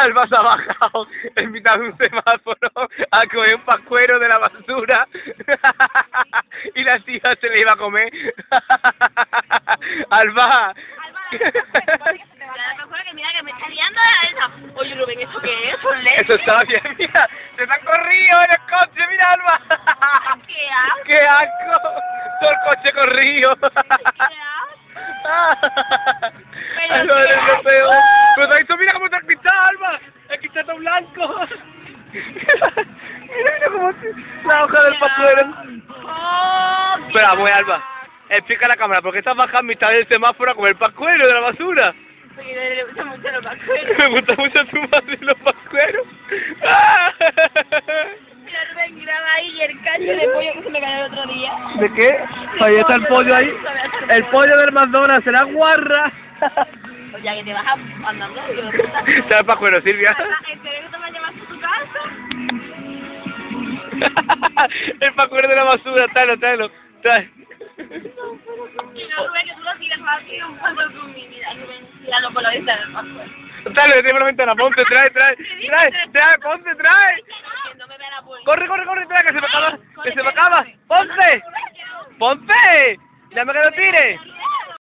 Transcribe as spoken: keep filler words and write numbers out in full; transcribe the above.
Alba se ha bajado en mitad de un semáforo a comer un pascuero de la basura y la tía se le iba a comer. Alba. Mira que me está liando la esa. Oye, Rubén, ¿eso qué es? ¿Son leches? Eso estaba bien, mira. Se te han corrido en el coche, mira, Alba. ¡Qué asco! ¡Qué asco! Todo el coche corrido. ¡Qué asco! Alba, eres lo peor. Pero te ha dicho, mira cómo está el cristal, Alba. El cristal está blanco. Mira, mira cómo la hoja del pascuero. ¡Oh! Espera, voy, Alba. Explica a la cámara, ¿por qué estás bajando en mitad del semáforo a comer el pascuero de la basura? Porque le gustan mucho los pascueros. Me gusta mucho a tu madre los pascueros. Mira, Rubén, graba ahí el cacho de pollo que se me cayó el otro día. ¿De qué? Ahí está el pollo ahí. El pollo del McDonald's, será guarra. Pues ya que te vas andando, yo de puta. Está el pascuero, Silvia. Espero que te me llevas a tu casa. El pascuero de la basura, tráelo, tráelo. Trae. Y no, Rubén, que tú lo tiras más que un cuento con mi vida, Rubén, tirando por la vista del pascuero. Dale, tiene una ventana, ponte, trae, trae, trae, trae, ponte, trae. No me vean a poner. Corre, corre, corre, trae, que se me acaba, que se me acaba. Ponte, ponte, ya me que lo tire.